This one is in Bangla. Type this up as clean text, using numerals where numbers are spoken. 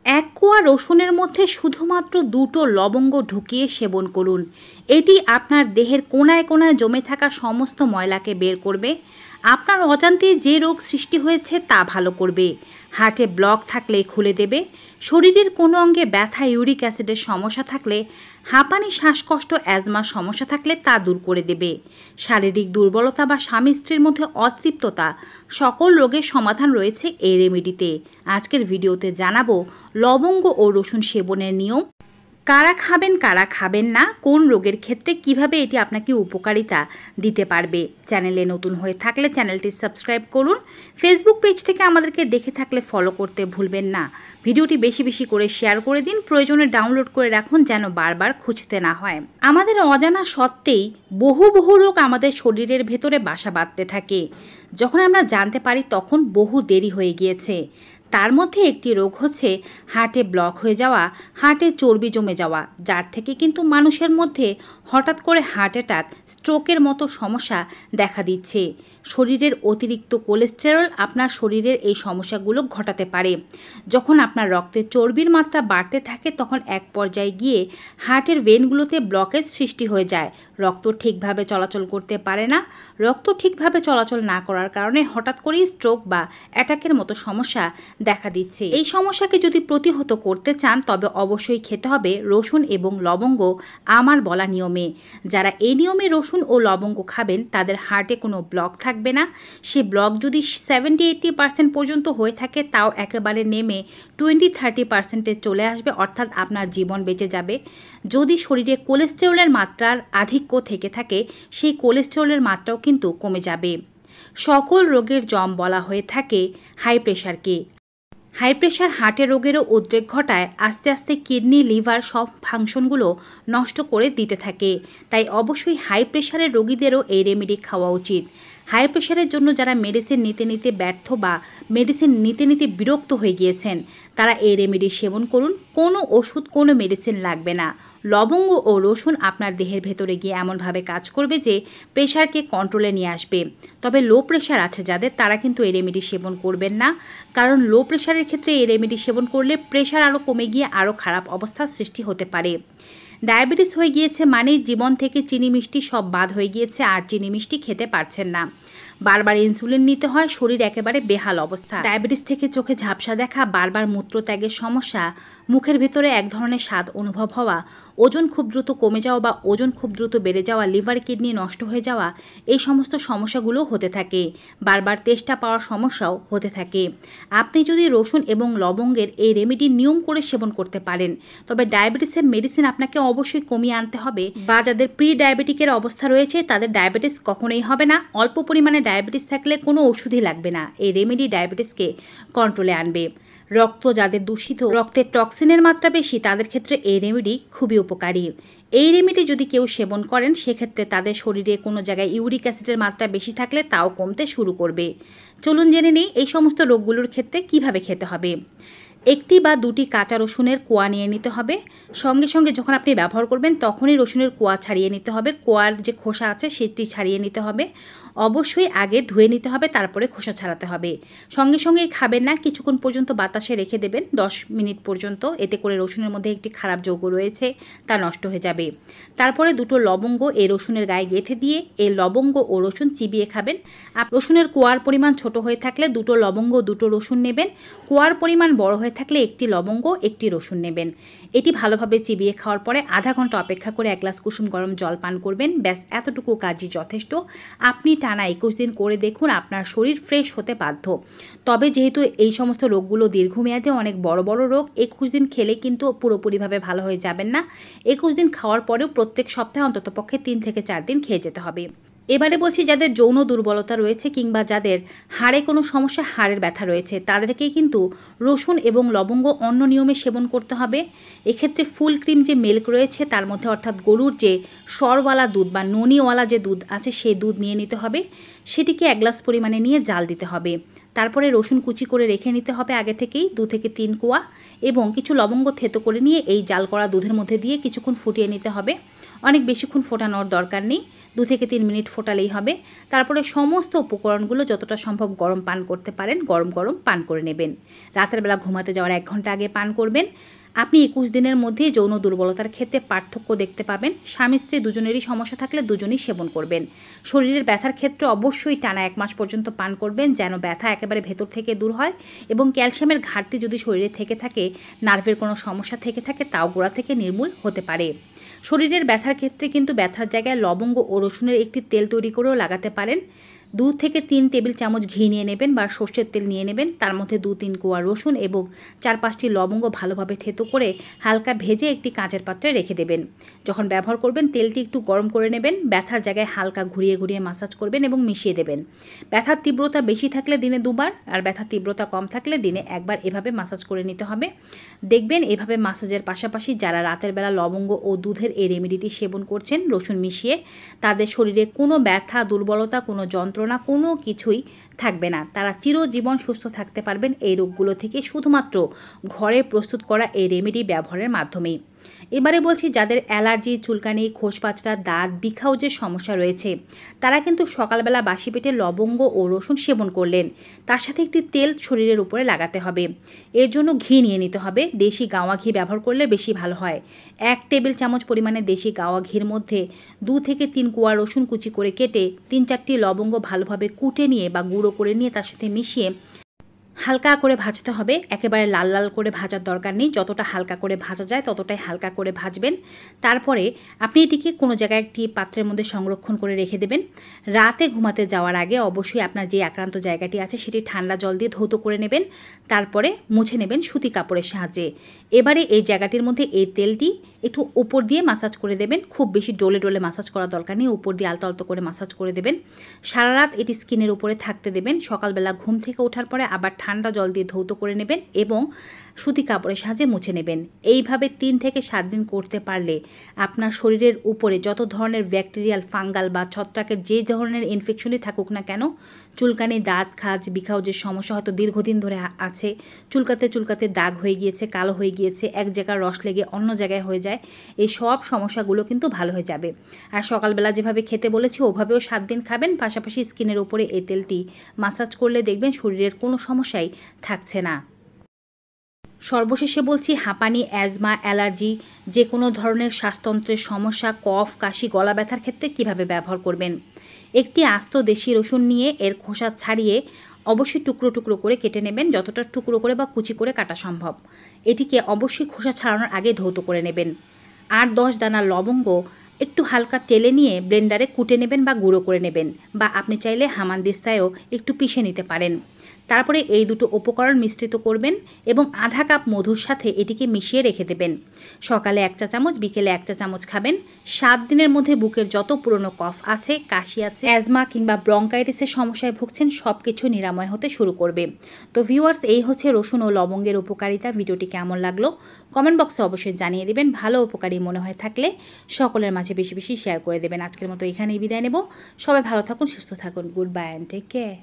এক কোয়া রসুনের মধ্যে শুধুমাত্র 2টো লবঙ্গ ঢুকিয়ে সেবন করুন। এটি আপনার দেহের কোনায় কোনায় জমে থাকা সমস্ত ময়লাকে বের করবে। আপনার অজান্তে যে রোগ সৃষ্টি হয়েছে তা ভালো করবে। হার্টে ব্লক থাকলে খুলে দেবে। শরীরের কোনো অঙ্গে ব্যথা, ইউরিক অ্যাসিডের সমস্যা থাকলে, হাঁপানি, শ্বাসকষ্ট, অ্যাজমার সমস্যা থাকলে তা দূর করে দেবে। শারীরিক দুর্বলতা বা স্বামী স্ত্রীর মধ্যে অতৃপ্ততা, সকল রোগের সমাধান রয়েছে এই রেমেডিতে। আজকের ভিডিওতে জানাবো লবঙ্গ ও রসুন সেবনের নিয়ম, কারা খাবেন কারা খাবেন না, কোন রোগের ক্ষেত্রে কিভাবে এটি আপনাকে উপকারিতা দিতে পারবে। চ্যানেলে নতুন হয়ে থাকলে চ্যানেলটি সাবস্ক্রাইব করুন। ফেসবুক পেজ থেকে আমাদেরকে দেখে থাকলে ফলো করতে ভুলবেন না। ভিডিওটি বেশি বেশি করে শেয়ার করে দিন, প্রয়োজনে ডাউনলোড করে রাখুন যেন বারবার খুঁজতে না হয়। আমাদের অজানা সত্ত্বেই বহু বহু রোগ আমাদের শরীরের ভেতরে বাসা বাঁধতে থাকে। যখন আমরা জানতে পারি তখন বহু দেরি হয়ে গিয়েছে। তার মধ্যে একটি রোগ হচ্ছে হার্টে ব্লক হয়ে যাওয়া, হার্টে চর্বি জমে যাওয়া, যার থেকে কিন্তু মানুষের মধ্যে হঠাৎ করে হার্ট অ্যাটাক, স্ট্রোকের মতো সমস্যা দেখা দিচ্ছে। শরীরের অতিরিক্ত কোলেস্টেরল আপনার শরীরের এই সমস্যাগুলো ঘটাতে পারে। যখন আপনার রক্তে চর্বির মাত্রা বাড়তে থাকে তখন এক পর্যায়ে গিয়ে হার্টের ভেনগুলোতে ব্লকেজ সৃষ্টি হয়ে যায়। রক্ত ঠিকভাবে চলাচল করতে পারে না। রক্ত ঠিকভাবে চলাচল না করার কারণে হঠাৎ করেই স্ট্রোক বা অ্যাটাকের মতো সমস্যা দেখা দিচ্ছে। এই সমস্যাকে যদি প্রতিহত করতে চান তবে অবশ্যই খেতে হবে রসুন এবং লবঙ্গ আমার বলা নিয়মে। যারা এই নিয়মে রসুন ও লবঙ্গ খাবেন তাদের হার্টে কোনো ব্লক থাকবে না। সে ব্লক যদি 70-80% পর্যন্ত হয়ে থাকে তাও একেবারে নেমে 20-30%-এ চলে আসবে, অর্থাৎ আপনার জীবন বেঁচে যাবে। যদি শরীরে কোলেস্টেরলের মাত্রার আধিক্য থেকে থাকে সেই কোলেস্টেরলের মাত্রাও কিন্তু কমে যাবে। সকল রোগের জম বলা হয়ে থাকে হাই প্রেশারকে। হাই প্রেশার হার্টের রোগেরও উদ্রেক ঘটায়, আস্তে আস্তে কিডনি, লিভার সব ফাংশনগুলো নষ্ট করে দিতে থাকে। তাই অবশ্যই হাই প্রেশারের রোগীদেরও এই রেমেডি খাওয়া উচিত। হাই প্রেশারের জন্য যারা মেডিসিন নিতে নিতে ব্যর্থ বা মেডিসিন নিতে নিতে বিরক্ত হয়ে গিয়েছেন তারা এই রেমেডি সেবন করুন। কোনো ওষুধ, কোনো মেডিসিন লাগবে না। লবঙ্গ ও রসুন আপনার দেহের ভেতরে গিয়ে এমনভাবে কাজ করবে যে প্রেশারকে কন্ট্রোলে নিয়ে আসবে। তবে লো প্রেশার আছে যাদের, তারা কিন্তু এই রেমেডি সেবন করবেন না, কারণ লো প্রেশারের ক্ষেত্রে এই রেমেডি সেবন করলে প্রেশার আরও কমে গিয়ে আরও খারাপ অবস্থার সৃষ্টি হতে পারে। ডায়াবেটিস হয়ে গিয়েছে মানেই জীবন থেকে চিনি মিষ্টি সব বাদ হয়ে গিয়েছে, আর চিনি মিষ্টি খেতে পারছেন না। বারবার ইনসুলিন নিতে হয়, শরীর একেবারে বেহাল অবস্থা। ডায়াবেটিস থেকে চোখে ঝাপসা দেখা, বারবার মূত্রত্যাগের সমস্যা, মুখের ভেতরে এক ধরনের স্বাদ অনুভব হওয়া, ওজন খুব দ্রুত কমে যাওয়া বা ওজন খুব দ্রুত বেড়ে যাওয়া, লিভার কিডনি নষ্ট হয়ে যাওয়া, এই সমস্ত সমস্যাগুলো হতে থাকে। বারবার তেষ্টা পাওয়ার সমস্যাও হতে থাকে। আপনি যদি রসুন এবং লবঙ্গের এই রেমেডি নিয়ম করে সেবন করতে পারেন তবে ডায়াবেটিসের মেডিসিন আপনাকে অবশ্যই কমিয়ে আনতে হবে। বা যাদের প্রি ডায়াবেটিকের অবস্থা রয়েছে তাদের ডায়াবেটিস কখনোই হবে না। অল্প পরিমাণে ডায়াবেটিস থাকলে কোনো ওষুধই লাগবে না। এই রেমেডি ডায়াবেটিসকে কন্ট্রোলে আনবে। রক্ত যাদের দূষিত, রক্তের টক্সিনের মাত্রা বেশি, তাদের ক্ষেত্রে এই রেমেডি খুবই উপকারী। এই রেমেডি যদি কেউ সেবন করেন সেক্ষেত্রে তাদের শরীরে কোনো জায়গায় ইউরিক অ্যাসিডের মাত্রা বেশি থাকলে তাও কমতে শুরু করবে। চলুন জেনে নিই এই সমস্ত রোগগুলোর ক্ষেত্রে কিভাবে খেতে হবে। একটি বা দুটি কাঁচা রসুনের কোয়া নিয়ে নিতে হবে। সঙ্গে সঙ্গে যখন আপনি ব্যবহার করবেন তখনই রসুনের কোয়া ছাড়িয়ে নিতে হবে। কোয়ার যে খোসা আছে সেটি ছাড়িয়ে নিতে হবে। অবশ্যই আগে ধুয়ে নিতে হবে, তারপরে খোসা ছাড়াতে হবে। সঙ্গে সঙ্গেই খাবেন না, কিছুক্ষণ পর্যন্ত বাতাসে রেখে দেবেন 10 মিনিট পর্যন্ত। এতে করে রসুনের মধ্যে একটি খারাপ যৌগ রয়েছে তা নষ্ট হয়ে যাবে। তারপরে 2টো লবঙ্গ এই রসুনের গায়ে গেঁথে দিয়ে এই লবঙ্গ ও রসুন চিবিয়ে খাবেন। রসুনের কোয়ার পরিমাণ ছোট হয়ে থাকলে 2টো লবঙ্গ 2টো রসুন নেবেন। কোয়ার পরিমাণ বড় হয়ে থাকলে 1টি লবঙ্গ 1টি রসুন নেবেন। এটি ভালোভাবে চিবিয়ে খাওয়ার পরে আধা ঘন্টা অপেক্ষা করে 1 গ্লাস কুসুম গরম জল পান করবেন। ব্যাস, এতটুকু কাজই যথেষ্ট। আপনি টানা 21 দিন করে দেখুন, আপনার শরীর ফ্রেশ হতে বাধ্য। তবে যেহেতু এই সমস্ত রোগগুলো দীর্ঘমেয়াদে অনেক বড় বড় রোগ, 21 দিন খেলে কিন্তু পুরোপুরিভাবে ভালো হয়ে যাবেন না। 21 দিন খাওয়ার পরেও প্রত্যেক সপ্তাহে অন্ততপক্ষে 3 থেকে 4 দিন খেয়ে যেতে হবে। এবারে বলছি যাদের যৌন দুর্বলতা রয়েছে কিংবা যাদের হাড়ে কোনো সমস্যা, হাড়ের ব্যথা রয়েছে, তাদেরকে কিন্তু রসুন এবং লবঙ্গ অন্য নিয়মে সেবন করতে হবে। এক্ষেত্রে ফুল ক্রিম যে মিল্ক রয়েছে তার মধ্যে, অর্থাৎ গরুর যে সরওয়ালা দুধ বা ননিওয়ালা যে দুধ আছে সেই দুধ নিয়ে নিতে হবে। সেটিকে 1 গ্লাস পরিমাণে নিয়ে জাল দিতে হবে। তারপরে রসুন কুচি করে রেখে নিতে হবে আগে থেকেই 2 থেকে 3 কোয়া, এবং কিছু লবঙ্গ থেতো করে নিয়ে এই জাল করা দুধের মধ্যে দিয়ে কিছুক্ষণ ফুটিয়ে নিতে হবে। অনেক বেশিক্ষণ ফোটানোর দরকার নেই। 2 থেকে 3 মিনিট ফোটালেই হবে। তারপরে সমস্ত উপকরণগুলো যতটা সম্ভব গরম পান করতে পারেন গরম গরম পান করে নেবেন। রাতের বেলা ঘুমাতে যাওয়ার 1 ঘন্টা আগে পান করবেন। আপনি 21 দিনের মধ্যেই যৌন দুর্বলতার ক্ষেত্রে পার্থক্য দেখতে পাবেন। স্বামী স্ত্রী দুজনেরই সমস্যা থাকলে দুজনেই সেবন করবেন। শরীরের ব্যথার ক্ষেত্রে অবশ্যই টানা 1 মাস পর্যন্ত পান করবেন, যেন ব্যথা একেবারে ভেতর থেকে দূর হয় এবং ক্যালসিয়ামের ঘাটতি যদি শরীরে থেকে থাকে, নার্ভের কোনো সমস্যা থেকে থাকে, তাও গোড়া থেকে নির্মূল হতে পারে। শরীরের ব্যথার ক্ষেত্রে কিন্তু ব্যথার জায়গায় লবঙ্গ ও রসুনের একটি তেল তৈরি করেও লাগাতে পারেন। 2 থেকে 3 টেবিল চামচ ঘি নিয়ে নেবেন বা সর্ষের তেল নিয়ে নেবেন। তার মধ্যে 2-3 কোয়া রসুন এবং 4-5টি লবঙ্গ ভালোভাবে থেতো করে হালকা ভেজে একটি কাঁচের পাত্রে রেখে দেবেন। যখন ব্যবহার করবেন তেলটি একটু গরম করে নেবেন। ব্যথার জায়গায় হালকা ঘুরিয়ে ঘুরিয়ে মাসাজ করবেন এবং মিশিয়ে দেবেন। ব্যথার তীব্রতা বেশি থাকলে দিনে 2 বার, আর ব্যথার তীব্রতা কম থাকলে দিনে 1 বার এভাবে মাসাজ করে নিতে হবে। দেখবেন এভাবে মাসাজের পাশাপাশি যারা রাতের বেলা লবঙ্গ ও দুধের এই রেমেডিটি সেবন করছেন রসুন মিশিয়ে, তাদের শরীরে কোনো ব্যথা, দুর্বলতা, কোনো যন্ত্রণা, কোনো কিছুই থাকবে না। তারা চিরজীবন সুস্থ থাকতে পারবেন এই রোগগুলো থেকে শুধুমাত্র ঘরে প্রস্তুত করা এই রেমেডি ব্যবহারের মাধ্যমেই। এবারে বলছি যাদের অ্যালার্জি, চুলকানি, খোসপাঁচড়া, দাঁত, বিখাউজের সমস্যা রয়েছে, তারা কিন্তু সকালবেলা বাসি পেটে লবঙ্গ ও রসুন সেবন করলেন। তার সাথে একটি তেল শরীরের উপরে লাগাতে হবে। এর জন্য ঘি নিয়ে নিতে হবে। দেশি গাওয়া ঘি ব্যবহার করলে বেশি ভালো হয়। 1 টেবিল চামচ পরিমাণে দেশি গাওয়া ঘির মধ্যে 2 থেকে 3 কোয়া রসুন কুচি করে কেটে 3-4টি লবঙ্গ ভালোভাবে কুটে নিয়ে বা গুঁড়ো করে নিয়ে তার সাথে মিশিয়ে হালকা করে ভাজতে হবে। একেবারে লাল লাল করে ভাজার দরকার নেই। যতটা হালকা করে ভাজা যায় ততটাই হালকা করে ভাজবেন। তারপরে আপনি এটিকে কোনো জায়গায় একটি পাত্রের মধ্যে সংরক্ষণ করে রেখে দেবেন। রাতে ঘুমাতে যাওয়ার আগে অবশ্যই আপনার যে আক্রান্ত জায়গাটি আছে সেটি ঠান্ডা জল দিয়ে ধৌত করে নেবেন। তারপরে মুছে নেবেন সুতি কাপড়ের সাহায্যে। এবারে এই জায়গাটির মধ্যে এই তেলটি একটু উপর দিয়ে মাসাজ করে দেবেন। খুব বেশি ডলে ডলে মাসাজ করার দরকার নেই, উপর দিয়ে আলতো আলতো করে মাসাজ করে দেবেন। সারা রাত এটি স্কিনের উপরে থাকতে দেবেন। সকালবেলা ঘুম থেকে ওঠার পরে আবার ঠান্ডা জল দিয়ে ধৌত করে নেবেন এবং সুতি কাপড়ের সাহায্যে মুছে নেবেন। এইভাবে 3 থেকে 7 দিন করতে পারলে আপনার শরীরের উপরে যত ধরনের ব্যাকটেরিয়াল, ফাঙ্গাল বা ছত্রাকের যে ধরনের ইনফেকশনই থাকুক না কেন, চুলকানি, দাঁত, খাজ, বিখাউজের সমস্যা হয়তো দীর্ঘদিন ধরে আছে, চুলকাতে চুলকাতে দাগ হয়ে গিয়েছে, কালো হয়ে গিয়েছে, এক জায়গায় রস লেগে অন্য জায়গায় হয়ে যায়, এই সব সমস্যাগুলো কিন্তু ভালো হয়ে যাবে। আর সকালবেলা যেভাবে খেতে বলেছি ওভাবেও 7 দিন খাবেন। পাশাপাশি স্কিনের উপরে এই তেলটি মাসাজ করলে দেখবেন শরীরের কোনো সমস্যাই থাকছে না। সর্বশেষে বলছি হাঁপানি, অ্যাজমা, অ্যালার্জি, যে কোনো ধরনের শ্বাসতন্ত্রের সমস্যা, কফ, কাশি, গলা ব্যথার ক্ষেত্রে কিভাবে ব্যবহার করবেন। একটি আস্ত দেশি রসুন নিয়ে এর খোসা ছাড়িয়ে অবশ্যই টুকরো টুকরো করে কেটে নেবেন, যতটা টুকরো করে বা কুচি করে কাটা সম্ভব। এটিকে অবশ্যই খোসা ছাড়ানোর আগে ধৌত করে নেবেন। 8-10 দানা লবঙ্গ একটু হালকা টেলে নিয়ে ব্লেন্ডারে কুটে নেবেন বা গুঁড়ো করে নেবেন, বা আপনি চাইলে হামানদিস্তায়ও একটু পিষে নিতে পারেন। তারপরে এই দুটো উপকরণ মিশ্রিত করবেন এবং আধা কাপ মধুর সাথে এটিকে মিশিয়ে রেখে দেবেন। সকালে 1 চা চামচ, বিকেলে 1 চা চামচ খাবেন। 7 দিনের মধ্যে বুকের যত পুরনো কফ আছে, কাশি আছে, অ্যাজমা কিংবা ব্রঙ্কাইটিসের সমস্যায় ভুগছেন সব কিছু নিরাময় হতে শুরু করবে। তো ভিউয়ার্স, এই হচ্ছে রসুন ও লবঙ্গের উপকারিতা। ভিডিওটি কেমন লাগলো কমেন্ট বক্সে অবশ্যই জানিয়ে দেবেন। ভালো উপকারী মনে হয় থাকলে সকলের মাঝে বেশি বেশি শেয়ার করে দেবেন। আজকের মতো এখানেই বিদায় নেব। সবাই ভালো থাকুন, সুস্থ থাকুন। Good bye and take care.